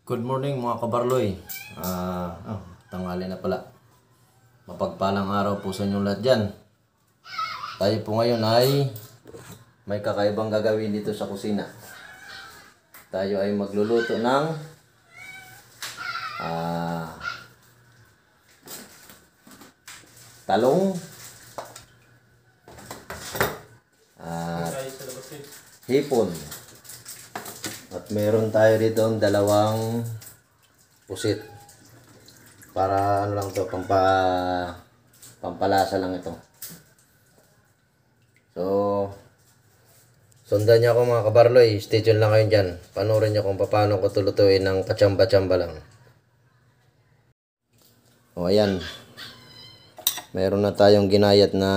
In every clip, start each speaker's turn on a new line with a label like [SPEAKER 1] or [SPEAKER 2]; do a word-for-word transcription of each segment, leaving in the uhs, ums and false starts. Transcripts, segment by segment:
[SPEAKER 1] Good morning mga kabarloy. Ah, oh, tanghali na pala. Mapagpalang araw po sa inyong lahat dyan. Tayo po ngayon ay may kakaibang gagawin dito sa kusina. Tayo ay magluluto ng ah, talong at hipon. At meron tayo rito dalawang pusit. Para ano lang to, pampa, pampalasa lang ito. So, sundan niyo ako mga kabarloy. Stay tuned lang kayo dyan. Panoorin niyo kung paano ko tulutuin ng kachamba-chamba lang. O ayan. Meron na tayong ginayat na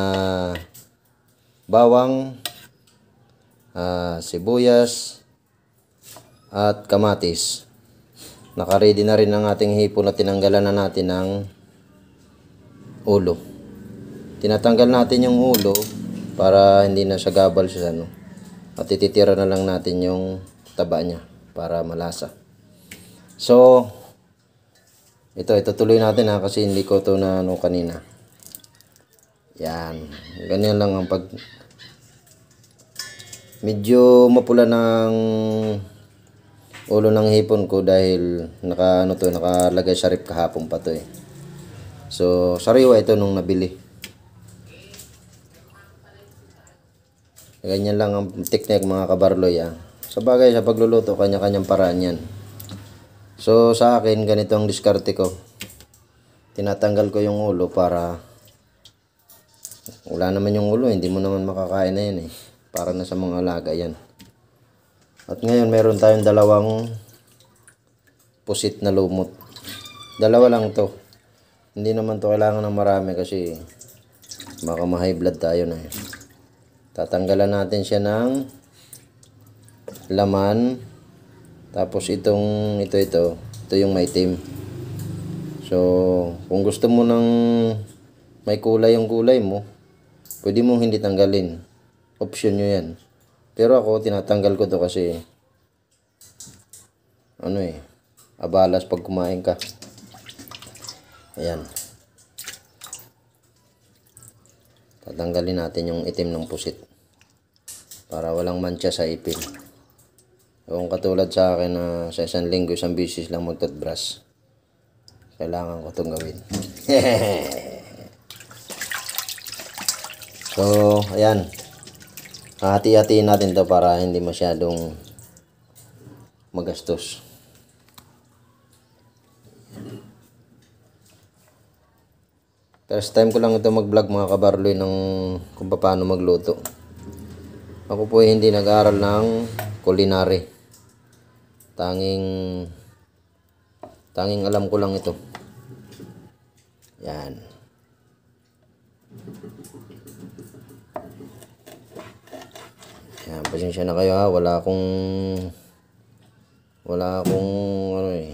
[SPEAKER 1] bawang, uh, sibuyas, at kamatis. Naka-ready na rin ang ating hipon na tinanggalan na natin ng ulo. Tinatanggal natin yung ulo para hindi na siya gabal siya, ano. At ititira na lang natin yung taba niya para malasa. So, ito, itutuloy natin ha, kasi hindi ko ito na ano kanina. Yan. Ganyan lang ang pag... Medyo mapula ng ulo ng hipon ko dahil naka ano to, nakalagay sa rip kahapon pa to eh. So, sariwa ito nung nabili. Ganyan lang ang technique mga kabarloy ah. Sa bagay sa pagluluto, kanya-kanyang paraan yan. So, sa akin, ganito ang diskarte ko. Tinatanggal ko yung ulo para wala naman yung ulo, hindi mo naman makakain na yan eh. Para na sa mga alaga yan. At ngayon meron tayong dalawang pusit na lumot. Dalawa lang to. Hindi naman to kailangan ng marami kasi baka ma-high blood tayo na eh. Tatanggalan natin siya ng laman. Tapos itong ito ito, ito yung maitim. So, kung gusto mo ng may kulay yung kulay mo, pwede mong hindi tanggalin. Option nyo yan. Pero ako, tinatanggal ko to kasi ano eh, abalas pag kumain ka. Ayan. Tatanggalin natin yung itim ng pusit para walang mancha sa ipin. Kung katulad sa akin na sa isang linggo, isang bisis lang mag-toothbrush, kailangan ko itong gawin. So, ayan. Hati-hatiin natin to para hindi masyadong magastos. First time ko lang ito mag-vlog mga kabarloy ng kung paano magluto. Ako po ay hindi nag-aaral ng culinary. Tanging tanging alam ko lang ito. Yan. Yan, pasensya na kayo ha, wala akong wala akong ano eh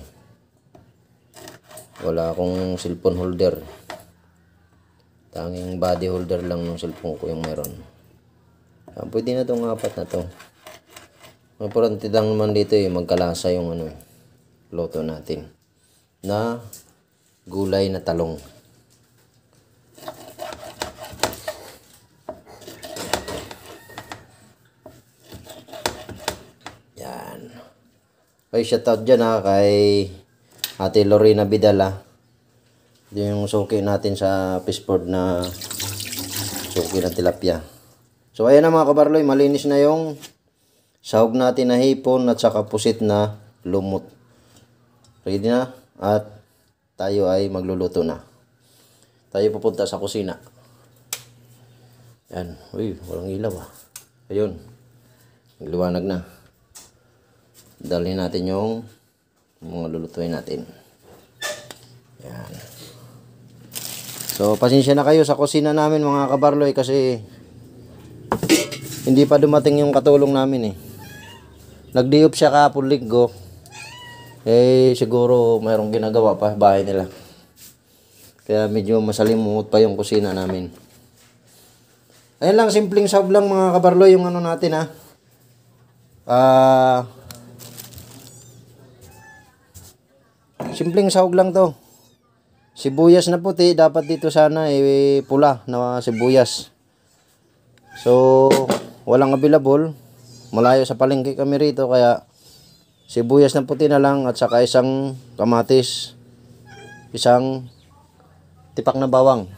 [SPEAKER 1] wala akong cellphone holder. Tanging body holder lang ng cellphone ko yung meron. Yan, pwede na itong apat na to. Importante lang naman dito eh, magkalasa yung ano luto natin na gulay na talong. Ay, shoutout dyan ha, kay Ate Lorena Vidal ha. Ito yung suki natin sa fishboard na suki ng tilapia. So, ayan na mga kabarloy, malinis na yung sahog natin na hipon at saka pusit na lumot. Ready na at tayo ay magluluto na. Tayo pupunta sa kusina. Yan, uy, walang ilaw ha. Ayun, liwanag na. Dalhin natin yung mga lulutuin natin. Yan. So, pasensya na kayo sa kusina namin mga kabarloy kasi hindi pa dumating yung katulong namin eh. Nag-diop siya kahapon linggo. Eh, siguro mayroong ginagawa pa bahay nila. Kaya medyo masalimuot pa yung kusina namin. Ayun lang, simpleng sahog lang mga kabarloy yung ano natin ha. Ah... Uh, simpleng sahog lang to. Sibuyas na puti, dapat dito sana eh, pula na sibuyas. So, walang available. Malayo sa palengke kami rito, kaya sibuyas na puti na lang at saka isang kamatis, isang tipak na bawang.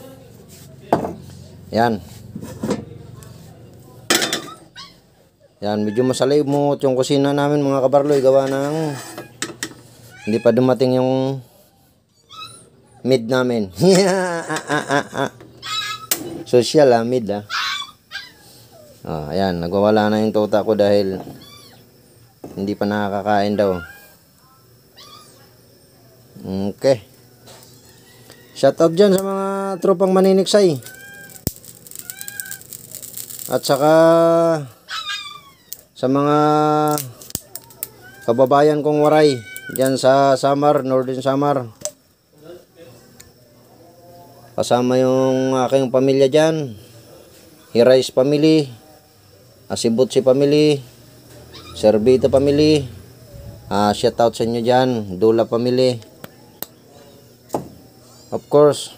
[SPEAKER 1] Yan. Yan, medyo masalimot yung kusina namin mga kabarloy, gawa ng hindi pa dumating yung mid namin. Social ah, mid ah. Oh, ayan, nagwawala na yung tota ko dahil hindi pa nakakakain daw. Okay. Shout out dyan sa mga tropang maniniksay. At saka sa mga kababayan kong waray dyan sa Samar, Northern Samar. Kasama yung aking pamilya dyan, Hirais family, Asibutsi family, Servito family, uh, shout out sa inyo dyan, Dula family. Of course,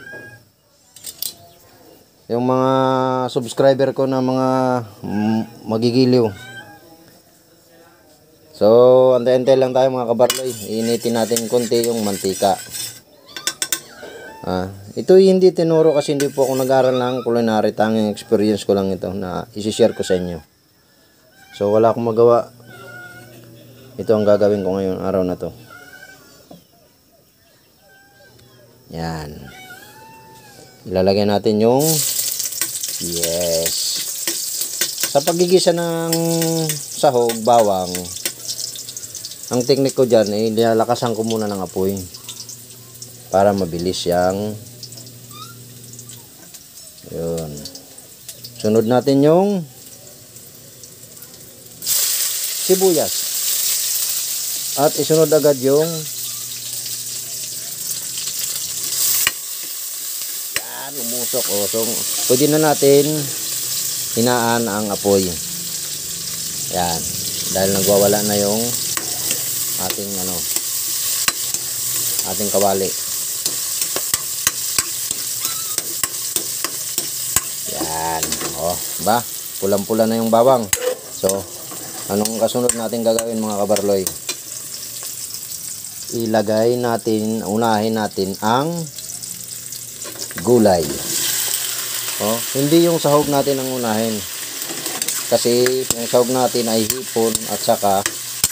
[SPEAKER 1] yung mga subscriber ko na mga magigiliw. So, antay-antay lang tayo mga kabarloy. Initin natin konti yung mantika. Ah, ito hindi tinuro kasi hindi po ako nag-aral ng culinary. Tanging experience ko lang ito na isi-share ko sa inyo. So, wala akong magawa. Ito ang gagawin ko ngayon araw na to. Yan. Ilalagay natin yung yes. Sa paggigisa ng sahog, bawang, ang teknik ko dyan ay eh, nilalakasan ko muna ng apoy para mabilis siyang yun. Sunod natin yung sibuyas at isunod agad yung yan, umusok o. So, pwede na natin hinaan ang apoy yan dahil nagwawala na yung ating ano ating kawali. Yan, oh, ba? Pulang-pula na yung bawang. So, anong kasunod natin gagawin mga kabarloy? Ilagay natin, unahin natin ang gulay. Oh, hindi yung sahog natin ang unahin. Kasi yung sahog natin ay hipon at saka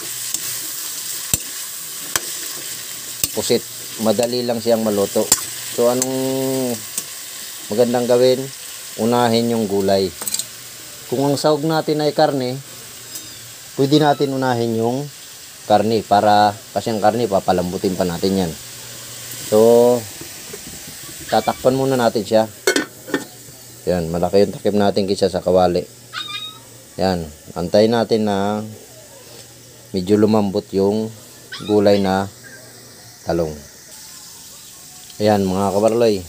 [SPEAKER 1] pusit. Madali lang siyang maluto. So, anong magandang gawin? Unahin yung gulay. Kung ang sahog natin ay karne, pwede natin unahin yung karne para, kasi ang karne papalambutin pa natin yan. So, tatakpan muna natin siya. Yan, malaki yung takip natin kaysa sa kawali. Yan, antayin natin na medyo lumambot yung gulay na talong. Ayan mga kabarloy,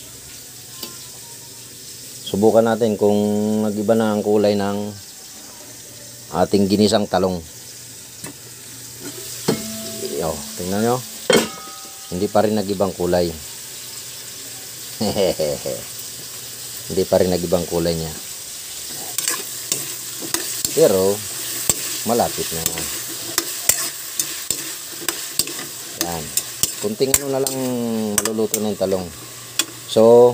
[SPEAKER 1] subukan natin kung nag-iba na ang kulay ng ating ginisang talong. Yo, tingnan nyo, hindi pa rin nag-ibang kulay. Hindi pa rin nag-ibang kulay niya, pero malapit na. Yan, kunting ano na lang maluluto ng talong. So,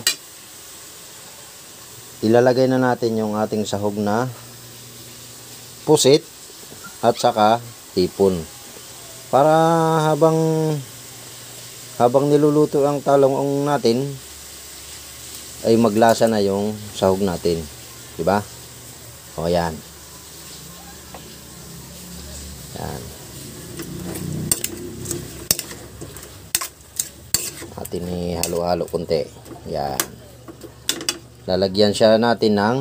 [SPEAKER 1] ilalagay na natin yung ating sahog na pusit at saka tipon. Para habang habang niluluto ang talong natin ay maglasa na yung sahog natin. Diba? O yan. Yan. Atin ni halo-halo kunti. Yan. Lalagyan siya natin ng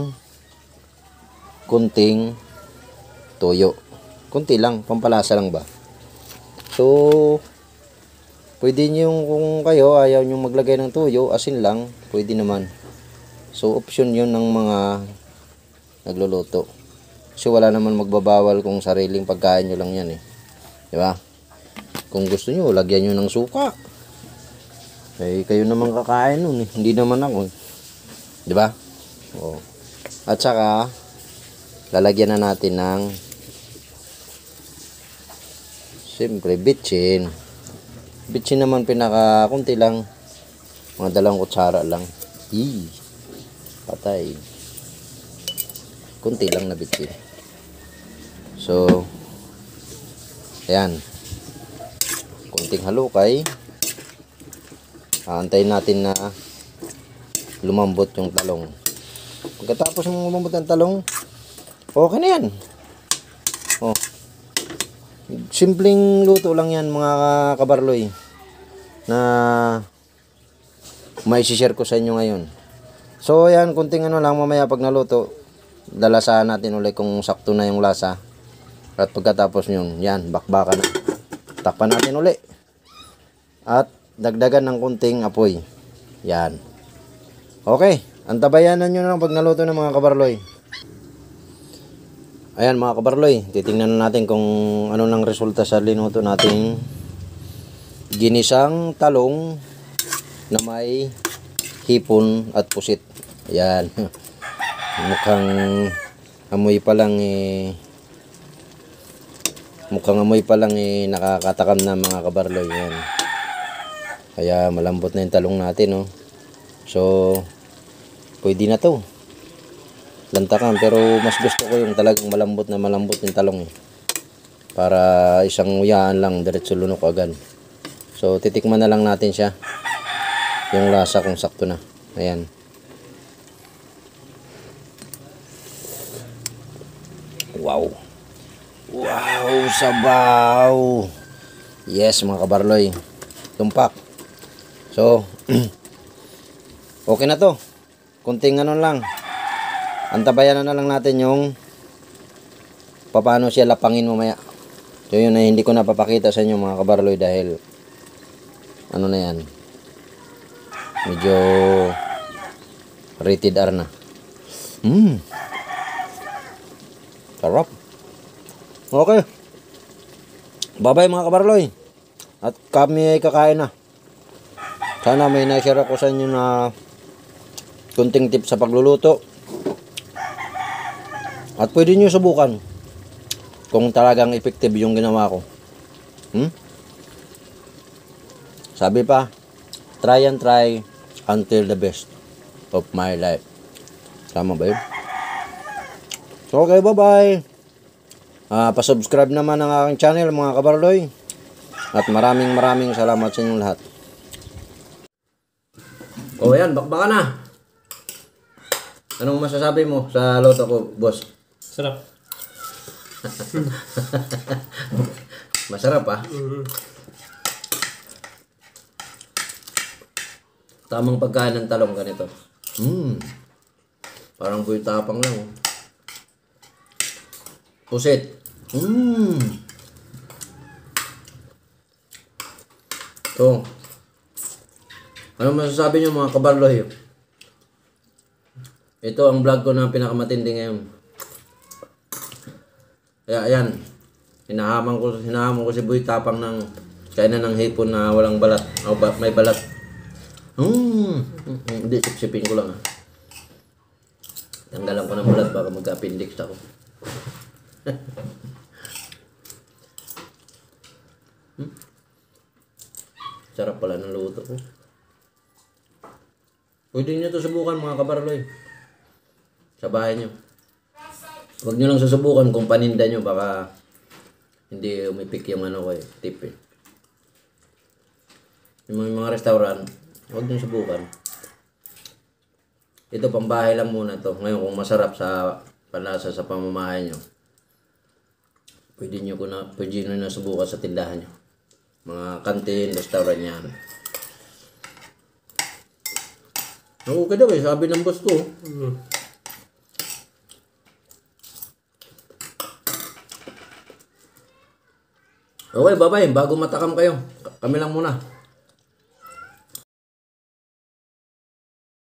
[SPEAKER 1] kunting toyo. Kunti lang, pampalasa lang ba? So, pwede nyo kung kayo ayaw nyo maglagay ng toyo, asin lang, pwede naman. So, option yun ng mga nagluluto. Kasi wala naman magbabawal kung sariling pagkain nyo lang yan eh. Diba? Kung gusto nyo, lagyan nyo ng suka. Eh, kayo naman kakain nun eh. Hindi naman ako eh. Diba? Oo. At saka, lalagyan na natin ng siyempre, bitchin. Bitchin naman pinaka kunti lang. Mga dalawang kutsara lang. Eee. Patay. Kunti lang na bitchin. So, ayan. Kunting halukay. Aantayin natin na lumambot yung talong. Pagkatapos ng lumambot ng talong, okay na yan. Oh. Simpleng luto lang yan mga kabarloy na may share ko sa inyo ngayon. So ayan, kunting ano lang, mamaya pag naluto, lalasahan natin ulit kung sakto na yung lasa. At pagkatapos yun, yan, bakbakan na. Takpan natin ulit. At dagdagan ng kunting apoy. Yan. Okay, antabayanan nyo na lang pag naluto ng mga kabarloy. Ayan mga kabarloy, titingnan natin kung ano nang resulta sa linuto nating ginisang talong na may hipon at pusit. Ayan. Mukhang amoy pa lang eh mukhang amoy pa lang eh nakakatakam na mga kabarloy. Ayan. Kaya malambot na yung talong natin, oh. So pwede na to. Lantakan, pero mas gusto ko yung talagang malambot na malambot yung talong, eh. Para isang uyaan lang, diretso lunok agad. So titikman na lang natin siya. Yung lasa kung sakto na. Ayan. Wow. Wow, sabaw. Yes mga kabarloy. Tumpak. So okay na to. Kunting ano lang. Antabayan na lang natin yung paano siya lapangin mamaya. So yun ay hindi ko napapakita sa inyo mga kabarloy dahil ano na yan, medyo rated R na. Hmm, sarap. Okay, bye bye mga kabarloy. At kami ay kakain na. Sana may na-share ako sa inyo na kunting tips sa pagluluto. At pwede nyo subukan kung talagang effective yung ginawa ko. Hmm? Sabi pa, try and try until the best of my life. Tama ba yun? Okay, bye-bye. Uh, pasubscribe naman ang aking channel mga kabarloy. At maraming maraming salamat sa inyong lahat. O oh, yan, bakbaka na. Anong masasabi mo sa luto ko, boss?
[SPEAKER 2] Sarap.
[SPEAKER 1] Masarap ah.
[SPEAKER 2] Mm-hmm.
[SPEAKER 1] Tamang pagkain ng talong ganito. Mm. Parang buhay tapang lang. Oh. Pusit. Mm. So, ano masasabi niyo mga kabarloy? Ito ang vlog ko na pinakamatindi ngayon. Kaya ayan, hinahamon ko, hinahamon ko si Boy Tapang ng kainan ng hipon na walang balat. O ba, may balat. Hmm, hindi, sipsipin ko lang ah. Tanggalan ko ng balat baka magka-appendix ako. hmm? Sarap pala ng luto ko. Pwede nyo ito subukan mga kabarloy. Sa bahay nyo. Huwag nyo lang susubukan kung paninda nyo. Baka hindi umipik yung ano ko eh. Tip eh. Yung mga, mga restaurant, huwag nyo subukan. Ito pang bahay lang muna to. Ngayon kung masarap sa panlasa sa pamamahay nyo, pwede nyo, na, pwede nyo na subukan sa tindahan nyo. Mga kantin, restaurant yan. Okay daw eh, sabi ng boss ko.
[SPEAKER 2] Mm.
[SPEAKER 1] Okay, bye-bye. Bago matakam kayo, kami lang muna.